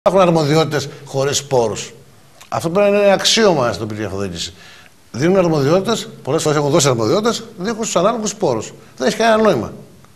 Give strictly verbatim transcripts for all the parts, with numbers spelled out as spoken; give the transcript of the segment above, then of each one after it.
Υπάρχουν αρμοδιότητες χωρίς πόρους. Αυτό πρέπει να είναι αξίωμα στην τοπική αυτοδιοίκηση. Δίνουν αρμοδιότητες, πολλές φορές έχουν δώσει αρμοδιότητες, δίνουν στους ανάλογους πόρους. Δεν έχει κανένα νόημα.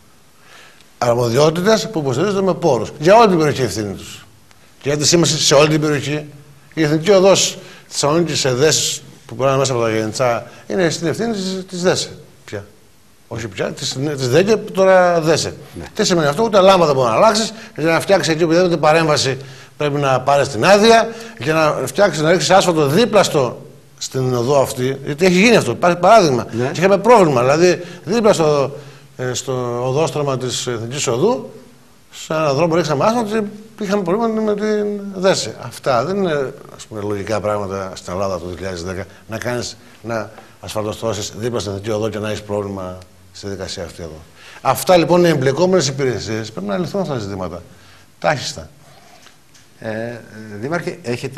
Αρμοδιότητες που υποστηρίζονται με πόρους. Για όλη την περιοχή ευθύνη τους. Και για τη σήμανση σε όλη την περιοχή. Η Εθνική Οδός Θεσσαλονίκης ΕΔΕΣ που περνάνε μέσα από τα Γενιτσά είναι στην ευθύνη της ΔΕΣΕ πια. Όχι πια, της ΔΕΚΕ που τώρα ΔΕΣΕ. Ναι. Τι σημαίνει αυτό, ούτε λάμπα δεν μπορεί να αλλάξει. Για να φτιάξει εκεί οποιαδήποτε παρέμβαση πρέπει να πάρει την άδεια. Για να φτιάξει, να ρίξει άσφαλτο δίπλα στο, στην οδό αυτή. Γιατί έχει γίνει αυτό. Υπάρχει παράδειγμα. Ναι. Και είχαμε πρόβλημα. Δηλαδή δίπλα στο, στο οδόστρωμα τη Εθνικής Οδού, σε έναν δρόμο που ρίξαμε άσφαλτο και είχαμε πρόβλημα με την ΔΕΣΕ. Αυτά δεν είναι ας πούμε, λογικά πράγματα στην Ελλάδα το δύο χιλιάδες δέκα να κάνει να ασφαλτοστρώσεις δίπλα στην Εθνική Οδό και να έχει πρόβλημα στη δικασία αυτή εδώ. Αυτά λοιπόν οι εμπλεκόμενες υπηρεσίες πρέπει να λυθούν αυτά τα ζητήματα. Τάχιστα. Ε, Δήμαρχε, έχετε,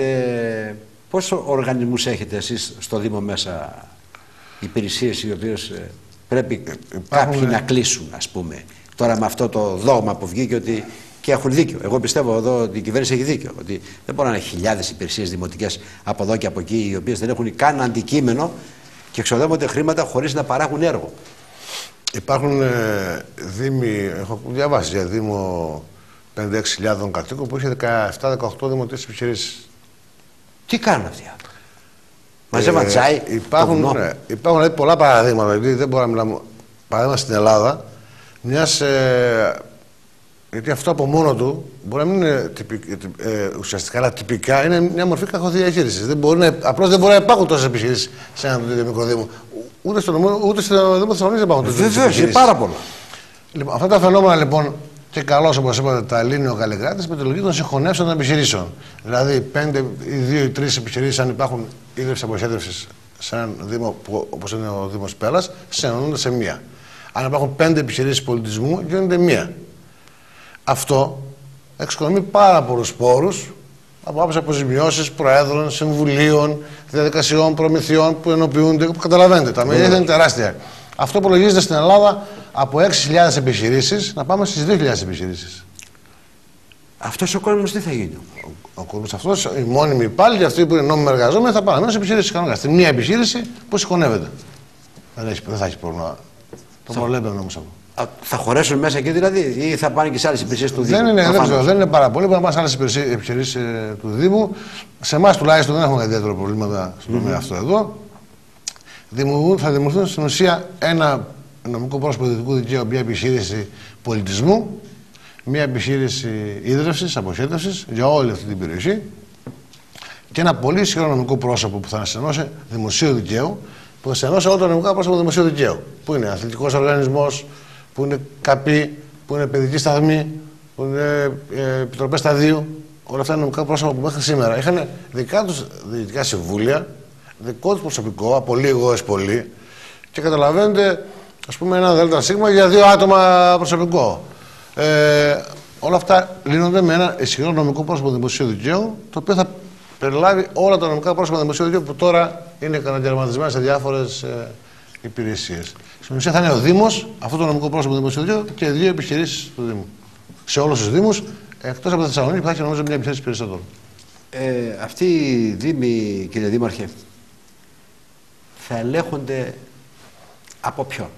πόσο οργανισμούς έχετε εσείς στο Δήμο μέσα, υπηρεσίες οι οποίες ε, πρέπει Υπάρχουν... κάποιοι να κλείσουν, ας πούμε. Τώρα με αυτό το δόγμα που βγήκε ότι και έχουν δίκιο. Εγώ πιστεύω εδώ ότι η κυβέρνηση έχει δίκιο. Ότι δεν μπορεί να είναι χιλιάδες υπηρεσίες δημοτικές από εδώ και από εκεί, οι οποίες δεν έχουν καν αντικείμενο και εξοδεύονται χρήματα χωρίς να παράγουν έργο. Υπάρχουν ε, δήμοι, έχω διαβάσει για δήμο πέντε έξι χιλιάδων κατοίκων που είχε δεκαεπτά δεκαοκτώ δημοτικές επιχειρήσεις. Τι κάνουν αυτοί. Μαζεύαν ε, τσάι. Υπάρχουν, ναι, υπάρχουν δηλαδή, πολλά παραδείγματα. Δηλαδή δεν μπορώ να μιλάμε. Παράδειγμα στην Ελλάδα, μιας. Ε, γιατί αυτό από μόνο του μπορεί να μην είναι τυπικ, ε, ουσιαστικά, αλλά τυπικά είναι μια μορφή κακοδιαχείρισης. Απλώς δεν μπορεί να υπάρχουν τόσες επιχειρήσεις σε έναν τέτοιο μικρό δήμο. Ούτε στο νομό, ούτε στο Δήμο Θεσσαλονίκης υπάρχουν τόσες επιχειρήσεις. Βεβαίως, πάρα πολλά. Λοιπόν, αυτά τα φαινόμενα λοιπόν, και καλώς όπως είπατε, τα λύνει ο Καλλικράτης με τη λογική των συγχωνεύσεων των επιχειρήσεων. Δηλαδή, πέντε ή δύο ή τρεις επιχειρήσεις, αν υπάρχουν ίδρυψη αποσέδρευσης σε έναν Δήμο, που, όπως είναι ο Δήμος Πέλλας, συνενώνονται σε μία. Αν υπάρχουν πέντε επιχειρήσεις πολιτισμού, γίνονται μία. Αυτό εξοικονομεί πάρα πολλούς πόρους από άψη αποζημιώσεις προέδρων, συμβουλίων, διαδικασιών, προμηθειών που ενοποιούνται, που καταλαβαίνετε. Τα μεγέθη είναι τεράστια. Αυτό υπολογίζεται στην Ελλάδα από έξι χιλιάδες επιχειρήσεις να πάμε στις δύο χιλιάδες επιχειρήσεις. Αυτός ο κόσμος τι θα γίνει. Ο, ο κόσμος αυτός, οι μόνιμοι υπάλληλοι, αυτοί που είναι νόμιμοι εργαζόμενοι, θα πάνε σε επιχειρήσεις κανονικά. Στην μία επιχείρηση που συγχωνεύεται. Δεν, έχει, δεν θα έχει πρόβλημα. Το προβλέπουμε όμως αυτό. Θα χωρέσουν μέσα εκεί δηλαδή, ή θα πάνε και σε άλλες υπηρεσίες του Δήμου. Δεν είναι, δεν, ξέρω, δεν είναι πάρα πολύ. Μπορεί να πάνε σε άλλες επιχειρήσεις ε, του Δήμου. Σε εμάς τουλάχιστον δεν έχουμε ιδιαίτερο προβλήματα στον τομέα mm -hmm. αυτό εδώ. Δημιουργούν, θα δημιουργούν στην ουσία ένα νομικό πρόσωπο ιδιωτικού δικαίου, μια επιχείρηση πολιτισμού, μια επιχείρηση ίδρυυσης, αποχέτευσης για όλη αυτή την περιοχή και ένα πολύ ισχυρό νομικό πρόσωπο που θα συνενώσει δημοσίου δικαίου, που θα συνενώσει όλα τα νομικά πρόσωπα δημοσίου δικαίου. Που είναι αθλητικός οργανισμός, που είναι ΚΑΠΗ, που είναι παιδική σταθμή, που είναι ε, επιτροπές σταδίου. Όλα αυτά είναι νομικά πρόσωπα που μέχρι σήμερα είχαν δικά τους διοικητικά συμβούλια, δικό τους προσωπικό, από λίγο έως πολύ, και καταλαβαίνετε, ας πούμε, ένα δέλτα σίγμα για δύο άτομα προσωπικό. Ε, όλα αυτά λύνονται με ένα ισχυρό νομικό πρόσωπο δημοσίου δικαίου, το οποίο θα περιλάβει όλα τα νομικά πρόσωπα δημοσίου δικαίου που τώρα είναι καταγερματισμένα σε διάφορες ε, υπηρεσίες. Στην ουσία θα είναι ο Δήμος, αυτό το νομικό πρόσωπο δημοσίου δικαίου και δύο επιχειρήσεις του Δήμου. Σε όλους τους Δήμους, εκτός από τη Θεσσαλονίκη που θα έχει νομίζω μια επιχείρηση περισσότερο. Ε, αυτοί οι Δήμοι, κύριε Δήμαρχε, θα ελέγχονται από ποιον?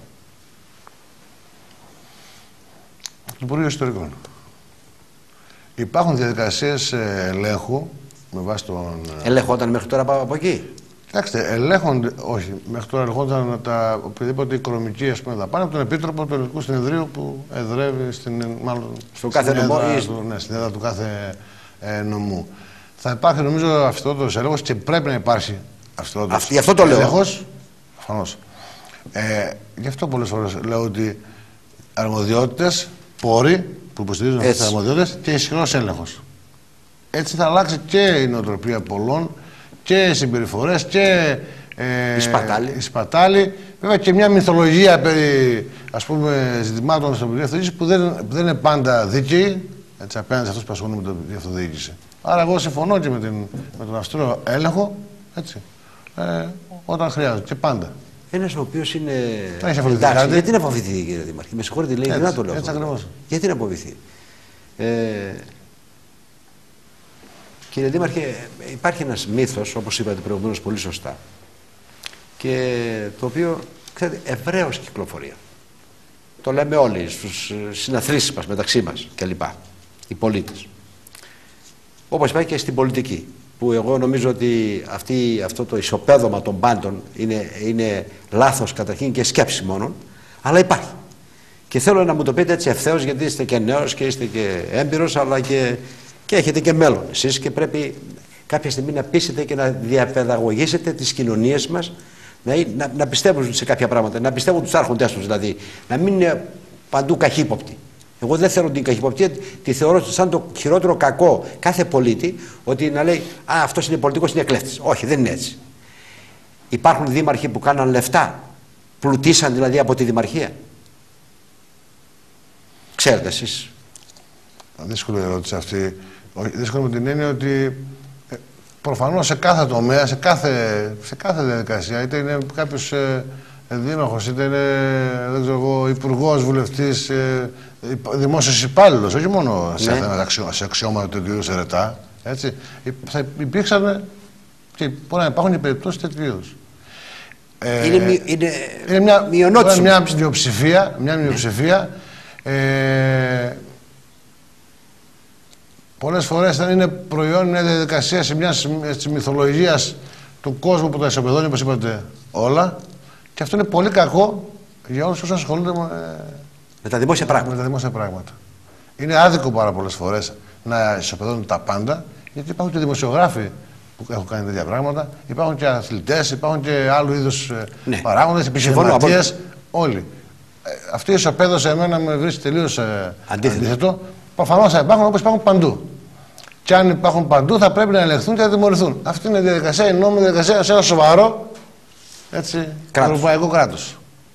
Από το Υπουργείο Ιστορικών. Υπάρχουν διαδικασίες ελέγχου με βάση τον. Ελεγχόταν μέχρι τώρα από εκεί? Κοιτάξτε, ελέγχονται. Όχι, μέχρι τώρα ελεγχόταν τα οποιαδήποτε οικονομική ας πούμε, δαπάνη από τον Επίτροπο του Ελληνικού Συνεδρίου που εδρεύει στην, μάλλον, στο κάθε στην, νομό, έδρα, του, ναι, στην έδρα του κάθε ε, νομού. Θα υπάρχει νομίζω αυστηρότερος έλεγχος και πρέπει να υπάρχει αυστηρότερος γι' αυτό το λέω. έλεγχος. Προφανώς. Ε, γι' αυτό πολλές φορές λέω ότι αρμοδιότητες, πόροι που υποστηρίζουν αυτές τις αρμοδιότητες και ισχυρός έλεγχος. Έτσι θα αλλάξει και η νοοτροπία πολλών και οι συμπεριφορές και ε, η σπατάλη. Βέβαια και μια μυθολογία περί ας πούμε, ζητημάτων στην πολιτική αυτοδιοίκηση που δεν, που δεν είναι πάντα δίκαιοι έτσι, απέναντι σε αυτούς που ασχολούνται με την αυτοδιοίκηση. Άρα εγώ συμφωνώ και με, την, με τον αυστηρό έλεγχο έτσι, ε, όταν χρειάζεται και πάντα. Ένας ο οποίος είναι. Εντάξει, γιατί να φοβηθεί, κύριε Δήμαρχε? Με συγχωρείτε, λέει να το λέω. Έτσι ακριβώς. Γιατί να φοβηθεί? Ε, Κύριε Δήμαρχε, υπάρχει ένας μύθος, όπως είπατε προηγουμένως πολύ σωστά, και το οποίο, ξέρετε, ευρέως κυκλοφορία. Το λέμε όλοι στους συναθρήσεις μας, μεταξύ μας κλπ. Οι πολίτες. Όπως υπάρχει και στην πολιτική, που εγώ νομίζω ότι αυτή, αυτό το ισοπαίδωμα των πάντων είναι, είναι λάθος καταρχήν και σκέψη μόνον, αλλά υπάρχει. Και θέλω να μου το πείτε έτσι ευθέως, γιατί είστε και νέος και είστε και έμπειρος, αλλά και, και έχετε και μέλλον εσείς και πρέπει κάποια στιγμή να πείσετε και να διαπαιδαγωγήσετε τις κοινωνίες μας να, να, να πιστεύουν σε κάποια πράγματα, να πιστεύουν τους άρχοντές τους δηλαδή, να μην είναι παντού καχύποπτοι. Εγώ δεν θέλω την καχυποπτία, τη θεωρώ σαν το χειρότερο κακό κάθε πολίτη, ότι να λέει «Α, αυτός είναι πολιτικός, είναι κλέφτης». Όχι, δεν είναι έτσι. Υπάρχουν δήμαρχοι που κάναν λεφτά, πλουτίσαν δηλαδή από τη δημαρχία. Ξέρετε εσείς. Δύσκολη ερώτηση αυτή. Δύσκολη με την έννοια ότι ε, προφανώς σε κάθε τομέα, σε κάθε, σε κάθε διαδικασία, είτε είναι κάποιος ε, δήμαρχος, είτε είναι δεν ξέρω εγώ, υπουργός, βουλευτής, ε, δημόσιος υπάλληλος, όχι μόνο σε, ναι. σε αξιώματα του κ. Σερετά, έτσι, θα υπήρξαν και μπορεί να υπάρχουν και περιπτώσεις τέτοιου είδους. Ε, είναι, είναι, είναι μια μειονότητα. Μια μειοψηφία, μια μειοψηφία ε, πολλές φορές δεν είναι προϊόν μια διαδικασία σε μια μυθολογία του κόσμου που τα ισοπεδώνει, όπως είπατε, όλα. Και αυτό είναι πολύ κακό για όλους όσους ασχολούνται με, με τα δημόσια πράγματα. Με τα δημόσια πράγματα. Είναι άδικο πάρα πολλές φορές να ισοπεδώνουν τα πάντα, γιατί υπάρχουν και δημοσιογράφοι που έχουν κάνει τέτοια πράγματα, υπάρχουν και αθλητές, υπάρχουν και άλλου είδους ναι. παράγοντες, επιχειρηματίες, όλοι. Ε, αυτή η ισοπαίδωση εμένα με βρίσκει τελείως ε, αντίθετο. αντίθετο. Προφανώς θα υπάρχουν όπως υπάρχουν παντού. Και αν υπάρχουν παντού θα πρέπει να ελεγχθούν και να τιμωρηθούν. Αυτή είναι η διαδικασία, η νόμιμη διαδικασία σε ένα σοβαρό έτσι, ευρωπαϊκό κράτος.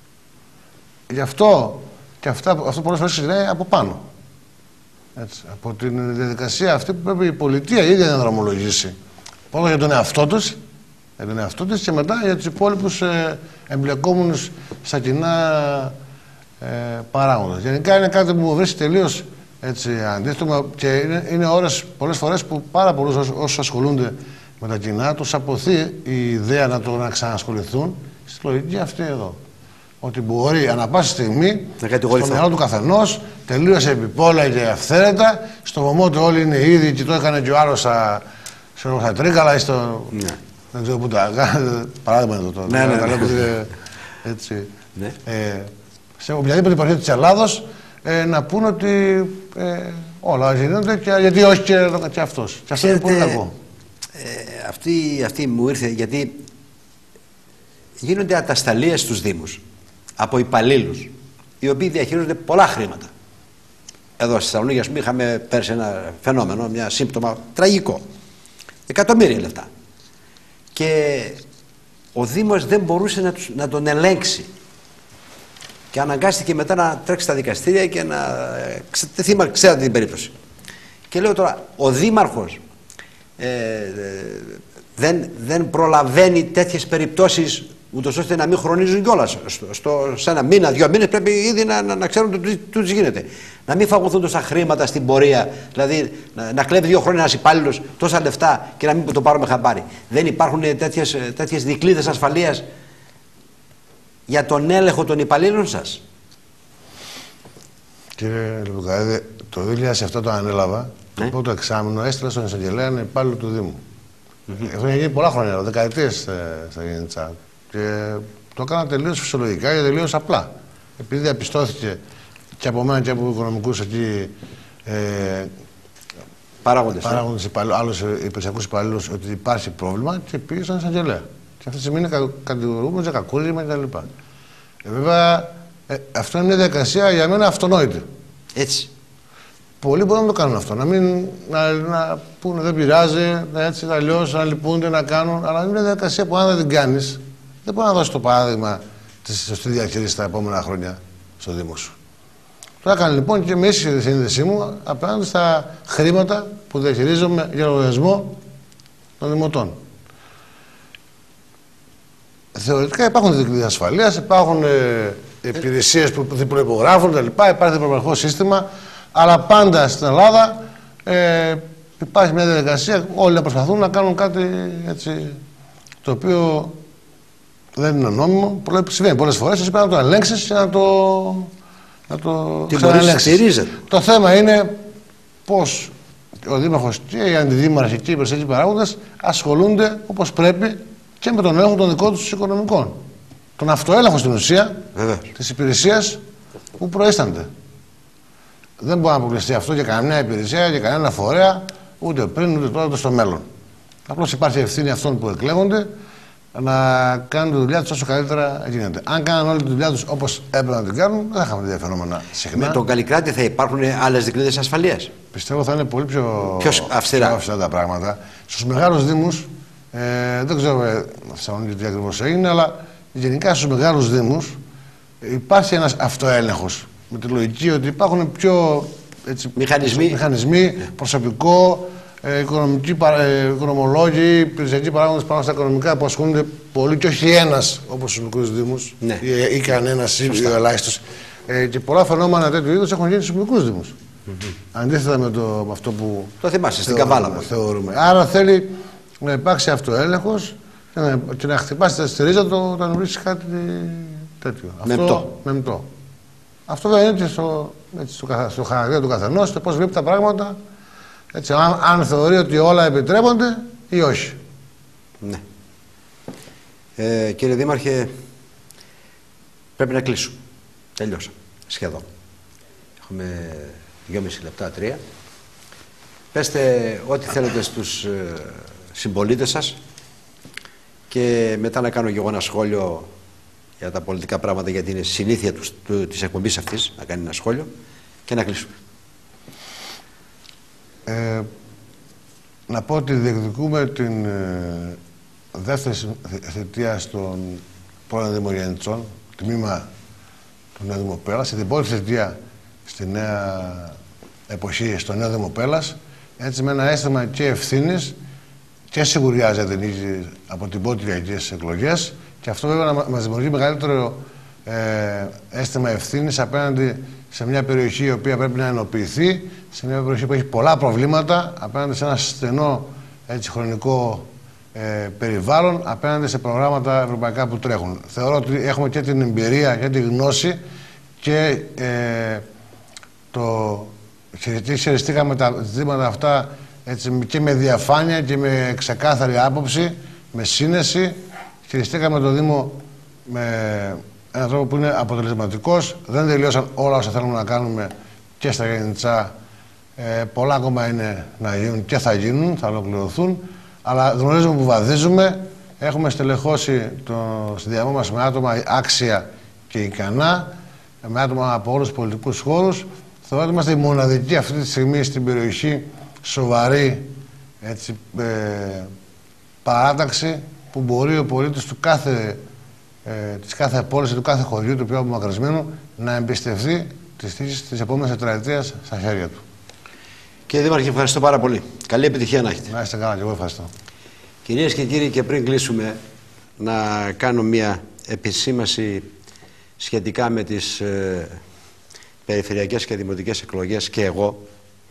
Γι' αυτό και αυτά, αυτό πολλές φορές είναι από πάνω. Έτσι, από την διαδικασία αυτή που πρέπει η πολιτεία η ίδια να δρομολογήσει. Πρώτα για τον εαυτό της, για τον εαυτό της και μετά για τους υπόλοιπους ε, εμπλεκόμενους στα κοινά ε, παράγοντες. Γενικά είναι κάτι που μου βρίσκει τελείως έτσι, αντίθετο και είναι, είναι ώρες πολλές φορές που πάρα πολλούς όσους ασχολούνται με τα κοινά τους αποθεί η ιδέα να το να ξανασχοληθούν στη λογική αυτή εδώ. Ότι μπορεί ανά πάσα στιγμή στο μυαλό του καθενός τελείωσε επιπόλα και αυθαίρετα, στο βωμό του όλοι είναι ήδη και το έκανε και ο άλλος στα, στα Τρίκαλα ή στο. Ναι. Δεν ξέρω πού τα. Παράδειγμα εδώ τώρα. Ναι, ναι, ναι, ναι. Έτσι. Ναι. Ε, σε οποιαδήποτε περιοχή της Ελλάδος ε, να πούνε ότι ε, όλα γίνονται και γιατί όχι και, και αυτός. Και αυτό είναι πολύ κακό. Ε, αυτή, αυτή μου ήρθε γιατί γίνονται ατασταλίες στους Δήμους από υπαλλήλους οι οποίοι διαχειρίζονται πολλά χρήματα. Εδώ στη Θεσσαλονίκη, ας πούμε, είχαμε πέρσι ένα φαινόμενο, μια σύμπτωμα τραγικό. Εκατομμύρια λεφτά. Και ο Δήμος δεν μπορούσε να, τους, να τον ελέγξει. Και αναγκάστηκε μετά να τρέξει στα δικαστήρια και να. Θύμα, ξέρετε την περίπτωση. Και λέω τώρα, ο Δήμαρχος ε, δεν, δεν προλαβαίνει τέτοιες περιπτώσεις ούτως ώστε να μην χρονίζουν κιόλας. Στο, στο, σε ένα μήνα, δύο μήνες πρέπει ήδη να, να, να ξέρουν τι τους γίνεται. Να μην φαγωθούν τόσα χρήματα στην πορεία, δηλαδή να, να κλέβει δύο χρόνια ένας υπάλληλος τόσα λεφτά και να μην το πάρουμε χαμπάρι. Δεν υπάρχουν τέτοιες, τέτοιες δικλείδες ασφαλείας για τον έλεγχο των υπαλλήλων σας? Κύριε Λουκαίδη, το δύο χιλιάδες επτά το ανέλαβα. Το ναι. πρώτο εξάμηνο έστειλα στον εισαγγελέα ένα υπάλληλο του Δήμου. Mm-hmm. Αυτό έχει γίνει πολλά χρόνια, δεκαετίες στα Γενιτσά. Και το έκανα τελείως φυσιολογικά και τελείως απλά. Επειδή διαπιστώθηκε και από μένα και από οικονομικούς εκεί ε, παράγοντες, παράγοντες ε. άλλους υπηρεσιακούς υπαλλήλους ότι υπάρχει πρόβλημα και πήγε στον εισαγγελέα. Και αυτή τη στιγμή είναι κατηγορούμενος για κακούργημα κτλ. Ε, βέβαια, ε, αυτό είναι μια διαδικασία για μένα αυτονόητη. Έτσι. Πολλοί μπορούν να το κάνουν αυτό. Να μην να, να πούνε δεν πειράζει, έτσι, αλλιώς να λυπούνται, να κάνουν. Αλλά είναι μια διαδικασία που αν δεν την κάνεις, δεν μπορεί να δώσει το παράδειγμα τη σωστή διαχείριση τα επόμενα χρόνια στο Δήμο σου. Το έκανα λοιπόν και με ίσχυη σύνδεσή μου απέναντι στα χρήματα που διαχειρίζομαι για λογαριασμό των δημοτών. Θεωρητικά υπάρχουν δικλείδες ασφαλείας, υπάρχουν ε, υπηρεσίες που διπροϋπογράφουν κτλ. Υπάρχει διπλωματικό σύστημα, αλλά πάντα στην Ελλάδα ε, υπάρχει μια διαδικασία, όλοι να προσπαθούν να κάνουν κάτι έτσι, το οποίο δεν είναι νόμιμο. Συμβαίνει πολλές φορές, εσύ πρέπει να το ελέγξεις και να το, να το ξαναελέγξεις. Το θέμα είναι πώς ο Δήμαρχος και οι αντιδήμαρχοι και οι περιφερειακοί παράγοντες ασχολούνται όπως πρέπει και με τον έλεγχο των δικών τους οικονομικών. Τον αυτοέλεγχο στην ουσία της υπηρεσίας που προείστανται. Δεν μπορεί να αποκλειστεί αυτό για κανένα υπηρεσία, για κανένα φορέα, ούτε πριν, ούτε τώρα, ούτε στο μέλλον. Απλώς υπάρχει ευθύνη αυτών που εκλέγονται να κάνουν τη δουλειά τους όσο καλύτερα γίνεται. Αν κάνουν όλη τη δουλειά τους όπως έπρεπε να την κάνουν, δεν θα είχαμε τέτοια φαινόμενα συχνά. Με τον Καλλικράτη θα υπάρχουν άλλες δικλείδες ασφαλείας. Πιστεύω θα είναι πολύ πιο, πιο αυστηρά. πιο αυστηρά τα πράγματα. Στους μεγάλους δήμους, ε, δεν ξέρω ε, Θεσσαλονίκη τι ακριβώς έγινε, αλλά γενικά στους μεγάλους δήμους υπάρχει ένας αυτοέλεγχος. Με τη λογική ότι υπάρχουν πιο έτσι, μηχανισμοί. μηχανισμοί, προσωπικό, ε, οικονομικοί, ε, οικονομολόγοι, υπηρεσιακοί παράγοντες πάνω στα οικονομικά που ασχολούνται πολύ και όχι ένας όπως στους μικρούς δήμους ναι. ή, ή κανένας ή ο ελάχιστος. Ε, και πολλά φαινόμενα τέτοιου είδους έχουν γίνει στους μικρούς δήμους. Mm-hmm. Αντίθετα με, το, με αυτό που. Το θυμάσαι στην Καβάλα μας. Θεωρούμε. Άρα θέλει να υπάρξει αυτοέλεγχος και να, και να χτυπάσει στη ρίζα το όταν βρίσκει κάτι τέτοιο. Μεμπτό. Μεμπτό. Αυτό βέβαια είναι και στο, έτσι, στο, στο χαρακτήρα του καθενός, το πώς βλέπει τα πράγματα, έτσι, αν, αν θεωρεί ότι όλα επιτρέπονται ή όχι. Ναι. Ε, κύριε Δήμαρχε, πρέπει να κλείσουμε. Τελειώσα. Σχεδόν. Έχουμε δυόμιση λεπτά, τρία. Πέστε ό,τι θέλετε στους ε, συμπολίτες σας και μετά να κάνω και εγώ ένα σχόλιο για τα πολιτικά πράγματα, γιατί είναι συνήθεια του, του, της εκπομπής αυτής να κάνει ένα σχόλιο και να κλείσουμε. Ε, να πω ότι διεκδικούμε την ε, δεύτερη θητεία στον πρώην Δημογεννητσών, τμήμα του Νέου Δημοπέλας, και την πρώτη θητεία στη νέα εποχή στο Νέο Δημοπέλας, έτσι με ένα αίσθημα και ευθύνης και σιγουριάς για την νίκη από την πρώτη διακήρυξη εκλογές. Και αυτό βέβαια μας δημιουργεί μεγαλύτερο ε, αίσθημα ευθύνης απέναντι σε μια περιοχή η οποία πρέπει να ενοποιηθεί, σε μια περιοχή που έχει πολλά προβλήματα, απέναντι σε ένα στενό έτσι, χρονικό ε, περιβάλλον, απέναντι σε προγράμματα ευρωπαϊκά που τρέχουν. Θεωρώ ότι έχουμε και την εμπειρία και τη γνώση και ε, το χειριστήκαμε τα ζητήματα αυτά έτσι, και με διαφάνεια και με ξεκάθαρη άποψη, με σύνεση. Χειριστήκαμε το Δήμο με έναν τρόπο που είναι αποτελεσματικός. Δεν τελειώσαν όλα όσα θέλουμε να κάνουμε και στα Γεννητσά. Ε, πολλά ακόμα είναι να γίνουν και θα γίνουν, θα ολοκληρωθούν. Αλλά γνωρίζουμε που βαδίζουμε. Έχουμε στελεχώσει το συνδυασμό μας με άτομα άξια και ικανά, με άτομα από όλους τους πολιτικούς χώρους. Θεωρώ ότι είμαστε οι μοναδικοί αυτή τη στιγμή στην περιοχή σοβαρή έτσι, ε, παράταξη που μπορεί ο πολίτης του κάθε, ε, της κάθε πόλης, του κάθε χωριού, του πιο απομακρυσμένου, να εμπιστευτεί τις θύσεις της επόμενης τετραετίας στα χέρια του. Κύριε Δήμαρχε, ευχαριστώ πάρα πολύ. Καλή επιτυχία να έχετε. Να είστε καλά και εγώ ευχαριστώ. Κυρίες και κύριοι, και πριν κλείσουμε, να κάνω μια επισήμαση σχετικά με τις ε, περιφερειακές και δημοτικές εκλογές και εγώ,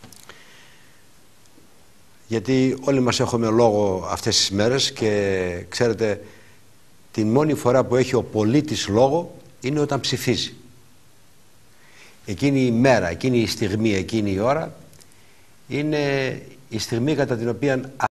γιατί όλοι μας έχουμε λόγο αυτές τις μέρες και ξέρετε, την μόνη φορά που έχει ο πολίτης λόγο είναι όταν ψηφίζει. Εκείνη η μέρα, εκείνη η στιγμή, εκείνη η ώρα είναι η στιγμή κατά την οποία